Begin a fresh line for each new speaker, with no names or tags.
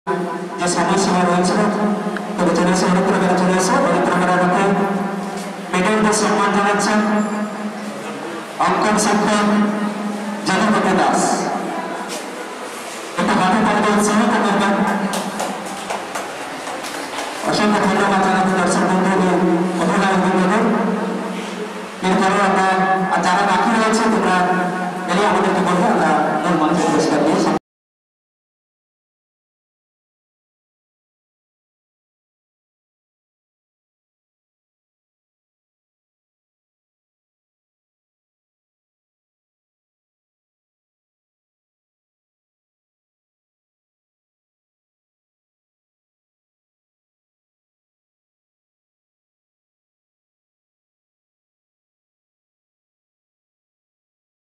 যে সময়সীমা রয়েছে তবে জেলা শহরে পরিবার চলে এসে পবিত্রমের আলোকে মেডেলটা সম্মান জানাচ্ছেন অঙ্কন শিক্ষক জগপতি দাস। একটু হাতে তালিকা উৎসাহিত করবেন। অসংখ্য ধন্যবাদ জানাতে দর্শক।